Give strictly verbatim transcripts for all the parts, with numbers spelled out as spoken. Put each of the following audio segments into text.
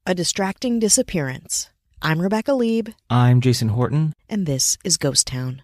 A Distracting Disappearance. I'm Rebecca Lieb. I'm Jason Horton. And this is Ghost Town.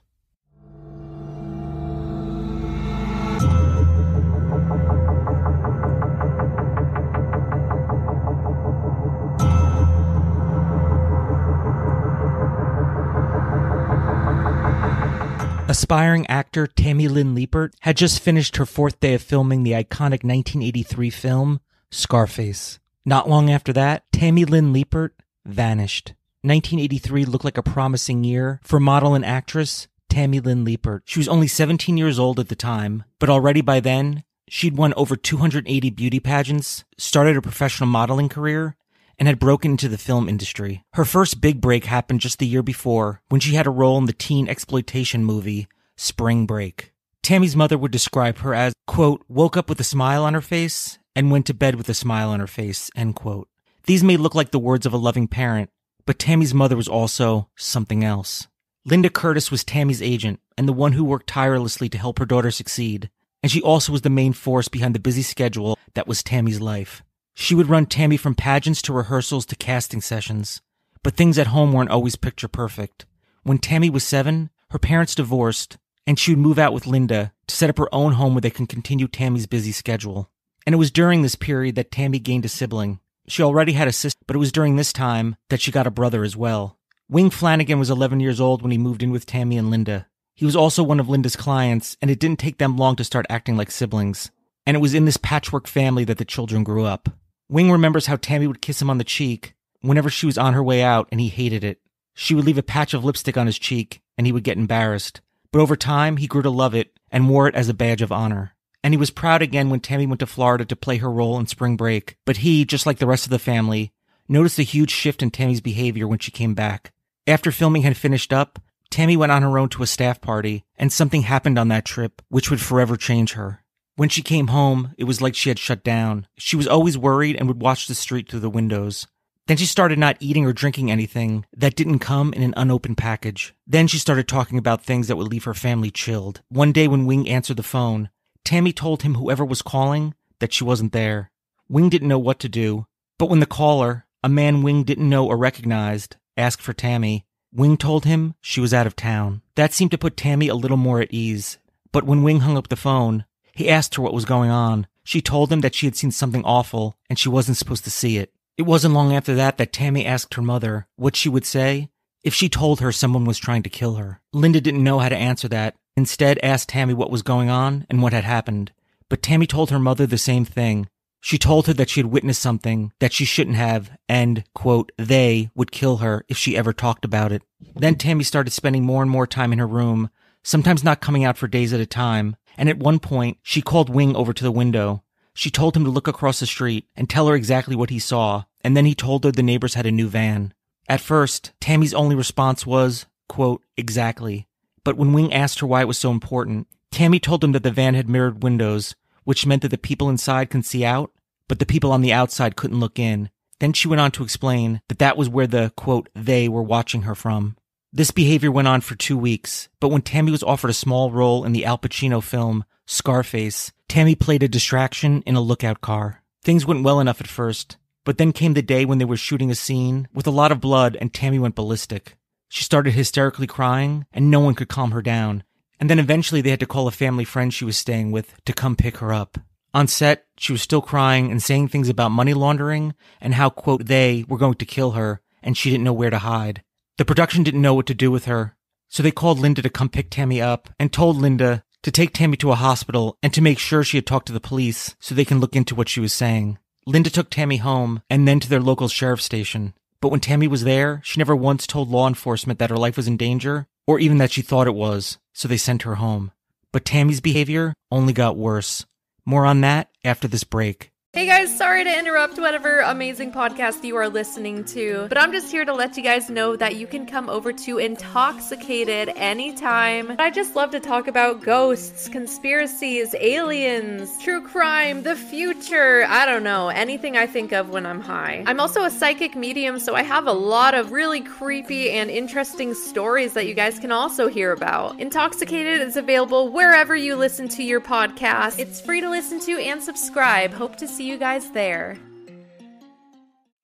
Aspiring actor Tammy Lynn Liepert had just finished her fourth day of filming the iconic nineteen eighty-three film, Scarface. Not long after that, Tammy Lynn Liepert vanished. nineteen eighty-three looked like a promising year for model and actress Tammy Lynn Liepert. She was only seventeen years old at the time, but already by then, she'd won over two hundred eighty beauty pageants, started a professional modeling career, and had broken into the film industry. Her first big break happened just the year before, when she had a role in the teen exploitation movie, Spring Break. Tammy's mother would describe her as, quote, woke up with a smile on her face and went to bed with a smile on her face, end quote. These may look like the words of a loving parent, but Tammy's mother was also something else. Linda Curtis was Tammy's agent and the one who worked tirelessly to help her daughter succeed, and she also was the main force behind the busy schedule that was Tammy's life. She would run Tammy from pageants to rehearsals to casting sessions, but things at home weren't always picture perfect. When Tammy was seven, her parents divorced, and she would move out with Linda to set up her own home where they can continue Tammy's busy schedule. And it was during this period that Tammy gained a sibling. She already had a sister, but it was during this time that she got a brother as well. Wing Flanagan was eleven years old when he moved in with Tammy and Linda. He was also one of Linda's clients, and it didn't take them long to start acting like siblings. And it was in this patchwork family that the children grew up. Wing remembers how Tammy would kiss him on the cheek whenever she was on her way out, and he hated it. She would leave a patch of lipstick on his cheek, and he would get embarrassed. But over time, he grew to love it and wore it as a badge of honor. And he was proud again when Tammy went to Florida to play her role in Spring Break. But he, just like the rest of the family, noticed a huge shift in Tammy's behavior when she came back. After filming had finished up, Tammy went on her own to a staff party, and something happened on that trip which would forever change her. When she came home, it was like she had shut down. She was always worried and would watch the street through the windows. Then she started not eating or drinking anything that didn't come in an unopened package. Then she started talking about things that would leave her family chilled. One day when Wing answered the phone, Tammy told him whoever was calling that she wasn't there. Wing didn't know what to do, but when the caller, a man Wing didn't know or recognized, asked for Tammy, Wing told him she was out of town. That seemed to put Tammy a little more at ease. But when Wing hung up the phone, he asked her what was going on. She told him that she had seen something awful and she wasn't supposed to see it. It wasn't long after that that Tammy asked her mother what she would say if she told her someone was trying to kill her. Linda didn't know how to answer that, instead asked Tammy what was going on and what had happened. But Tammy told her mother the same thing. She told her that she had witnessed something that she shouldn't have and, quote, they would kill her if she ever talked about it. Then Tammy started spending more and more time in her room, sometimes not coming out for days at a time. And at one point, she called Wing over to the window. She told him to look across the street and tell her exactly what he saw, and then he told her the neighbors had a new van. At first, Tammy's only response was, quote, exactly. But when Wing asked her why it was so important, Tammy told him that the van had mirrored windows, which meant that the people inside can see out, but the people on the outside couldn't look in. Then she went on to explain that that was where the, quote, they were watching her from. This behavior went on for two weeks, but when Tammy was offered a small role in the Al Pacino film, Scarface, Tammy played a distraction in a lookout car. Things went well enough at first, but then came the day when they were shooting a scene with a lot of blood and Tammy went ballistic. She started hysterically crying, and no one could calm her down. And then eventually they had to call a family friend she was staying with to come pick her up. On set, she was still crying and saying things about money laundering and how, quote, they were going to kill her, and she didn't know where to hide. The production didn't know what to do with her, so they called Linda to come pick Tammy up and told Linda to take Tammy to a hospital and to make sure she had talked to the police so they can look into what she was saying. Linda took Tammy home and then to their local sheriff's station. But when Tammy was there, she never once told law enforcement that her life was in danger or even that she thought it was, so they sent her home. But Tammy's behavior only got worse. More on that after this break. Hey guys, sorry to interrupt whatever amazing podcast you are listening to, but I'm just here to let you guys know that you can come over to Intoxicated anytime. I just love to talk about ghosts, conspiracies, aliens, true crime, the future, I don't know, anything I think of when I'm high. I'm also a psychic medium, so I have a lot of really creepy and interesting stories that you guys can also hear about. Intoxicated is available wherever you listen to your podcast. It's free to listen to and subscribe. Hope to see you guys there.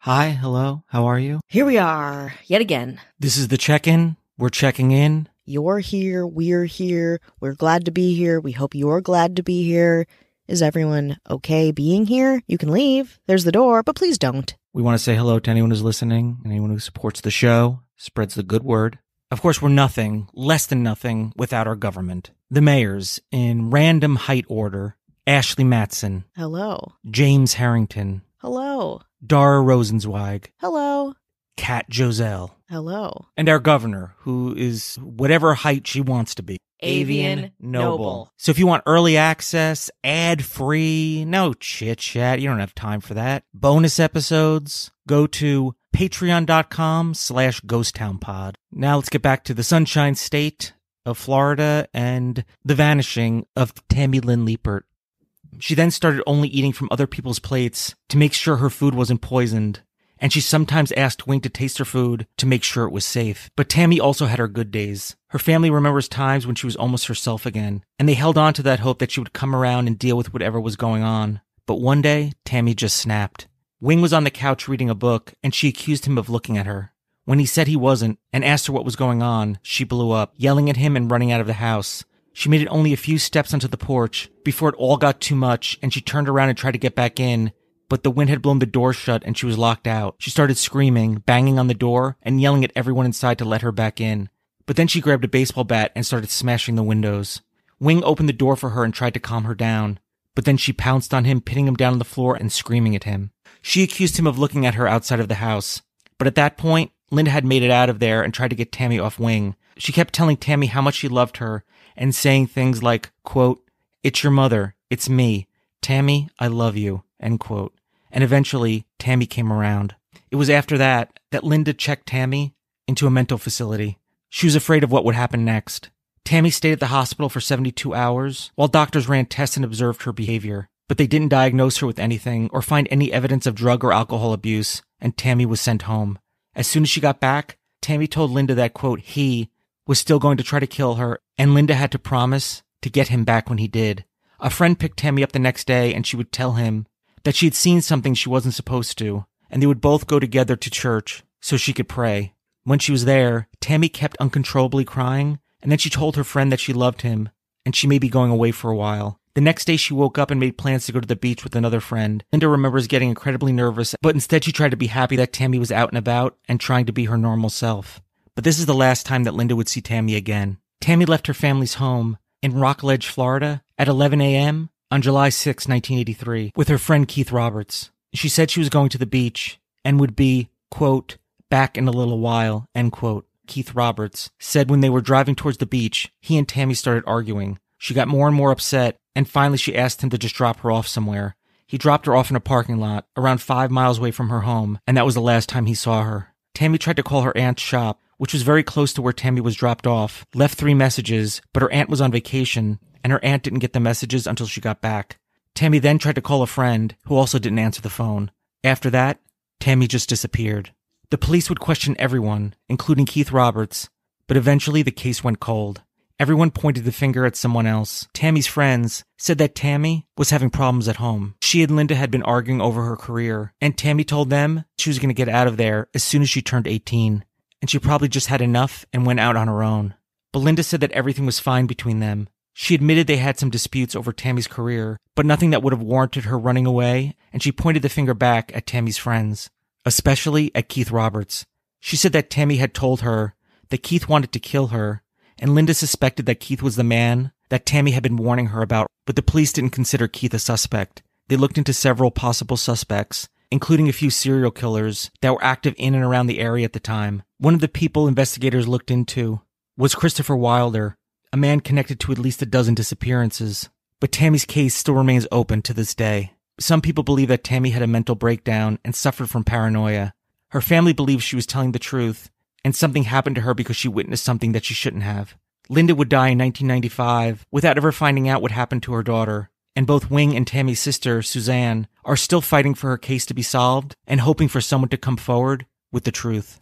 Hi, hello, how are you? Here we are, yet again. This is the check-in. We're checking in. You're here, we're here, we're glad to be here, we hope you're glad to be here. Is everyone okay being here? You can leave, there's the door, but please don't. We want to say hello to anyone who's listening, anyone who supports the show, spreads the good word. Of course, we're nothing, less than nothing, without our government. The mayors, in random height order: Ashley Matson, Hello. James Harrington, Hello. Dara Rosenzweig, Hello. Kat Joselle, Hello. and our governor, who is whatever height she wants to be. Avian Noble. So if you want early access, ad-free, no chit-chat, you don't have time for that, bonus episodes, go to patreon.com slash ghosttownpod. Now let's get back to the Sunshine State of Florida and the vanishing of Tammy Lynn Liepert. She then started only eating from other people's plates to make sure her food wasn't poisoned. And she sometimes asked Wing to taste her food to make sure it was safe. But Tammy also had her good days. Her family remembers times when she was almost herself again, and they held on to that hope that she would come around and deal with whatever was going on. But one day, Tammy just snapped. Wing was on the couch reading a book, and she accused him of looking at her. When he said he wasn't, and asked her what was going on, she blew up, yelling at him and running out of the house. She made it only a few steps onto the porch before it all got too much, and she turned around and tried to get back in, but the wind had blown the door shut and she was locked out. She started screaming, banging on the door, and yelling at everyone inside to let her back in. But then she grabbed a baseball bat and started smashing the windows. Wing opened the door for her and tried to calm her down, but then she pounced on him, pinning him down on the floor and screaming at him. She accused him of looking at her outside of the house. But at that point, Linda had made it out of there and tried to get Tammy off Wing. She kept telling Tammy how much she loved her and saying things like, quote, "It's your mother. It's me. Tammy, I love you," end quote. And eventually, Tammy came around. It was after that that Linda checked Tammy into a mental facility. She was afraid of what would happen next. Tammy stayed at the hospital for seventy-two hours while doctors ran tests and observed her behavior. But they didn't diagnose her with anything or find any evidence of drug or alcohol abuse, and Tammy was sent home. As soon as she got back, Tammy told Linda that, quote, he was still going to try to kill her, and Linda had to promise to get him back when he did. A friend picked Tammy up the next day, and she would tell him that she had seen something she wasn't supposed to, and they would both go together to church so she could pray. When she was there, Tammy kept uncontrollably crying, and then she told her friend that she loved him, and she may be going away for a while. The next day she woke up and made plans to go to the beach with another friend. Linda remembers getting incredibly nervous, but instead she tried to be happy that Tammy was out and about and trying to be her normal self. But this is the last time that Linda would see Tammy again. Tammy left her family's home in Rockledge, Florida at eleven a.m. on July sixth, nineteen eighty-three, with her friend Keith Roberts. She said she was going to the beach and would be, quote, back in a little while, end quote. Keith Roberts said when they were driving towards the beach, he and Tammy started arguing. She got more and more upset, and finally she asked him to just drop her off somewhere. He dropped her off in a parking lot, around five miles away from her home, and that was the last time he saw her. Tammy tried to call her aunt's shop, which was very close to where Tammy was dropped off, left three messages, but her aunt was on vacation, and her aunt didn't get the messages until she got back. Tammy then tried to call a friend, who also didn't answer the phone. After that, Tammy just disappeared. The police would question everyone, including Keith Roberts, but eventually the case went cold. Everyone pointed the finger at someone else. Tammy's friends said that Tammy was having problems at home. She and Linda had been arguing over her career, and Tammy told them she was going to get out of there as soon as she turned eighteen, and she probably just had enough and went out on her own. But Linda said that everything was fine between them. She admitted they had some disputes over Tammy's career, but nothing that would have warranted her running away, and she pointed the finger back at Tammy's friends, especially at Keith Roberts. She said that Tammy had told her that Keith wanted to kill her, and Linda suspected that Keith was the man that Tammy had been warning her about, but the police didn't consider Keith a suspect. They looked into several possible suspects, including a few serial killers that were active in and around the area at the time. One of the people investigators looked into was Christopher Wilder, a man connected to at least a dozen disappearances. But Tammy's case still remains open to this day. Some people believe that Tammy had a mental breakdown and suffered from paranoia. Her family believes she was telling the truth, and something happened to her because she witnessed something that she shouldn't have. Linda would die in nineteen ninety-five without ever finding out what happened to her daughter, and both Wing and Tammy's sister, Suzanne, are still fighting for her case to be solved and hoping for someone to come forward with the truth.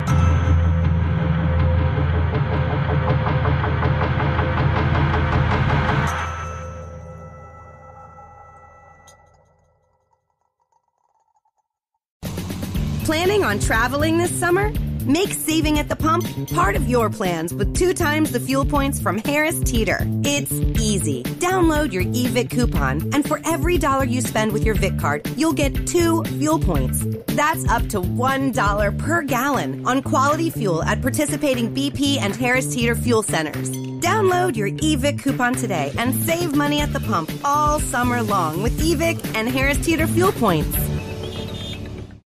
Planning on traveling this summer? Make saving at the pump part of your plans with two times the fuel points from Harris Teeter. It's easy. Download your eVic coupon, and for every dollar you spend with your Vic card, you'll get two fuel points. That's up to one dollar per gallon on quality fuel at participating B P and Harris Teeter fuel centers. Download your eVic coupon today and save money at the pump all summer long with eVic and Harris Teeter fuel points.